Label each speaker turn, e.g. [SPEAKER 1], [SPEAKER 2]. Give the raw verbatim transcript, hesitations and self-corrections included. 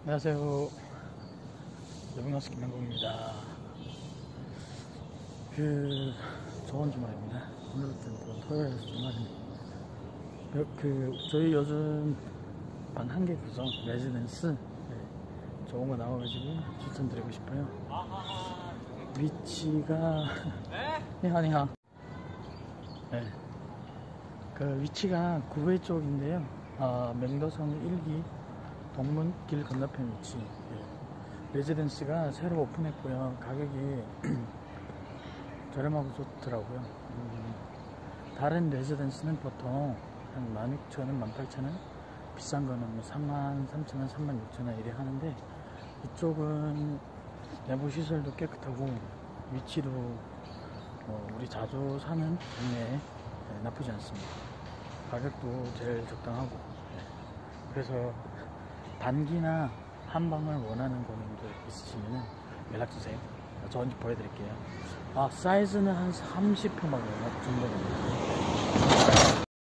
[SPEAKER 1] 안녕하세요. 여병나스 김명국입니다. 그 좋은 주말입니다. 오늘부터 토요일 주말입니다. 그 저희 요즘 반 한 개 구성 레지던스 네, 좋은 거 나와가지고 추천드리고 싶어요. 위치가 니하니하 네. 그 위치가 구회 쪽인데요. 아, 명도성 일 기 동문 길 건너편 위치. 네. 레지던스가 새로 오픈했고요. 가격이 저렴하고 좋더라고요. 음, 다른 레지던스는 보통 한 만 육천 원, 만 팔천 원, 비싼 거는 뭐 삼만 삼천 원, 삼만 육천 원 이래 하는데, 이쪽은 내부 시설도 깨끗하고 위치도 뭐 우리 자주 사는 동네에 네, 나쁘지 않습니다. 가격도 제일 적당하고. 네. 그래서 단기나 한방을 원하는 고객님들 있으시면 연락주세요. 저 언제 보여드릴게요. 아, 사이즈는 한 삼십 평 정도 됩니다.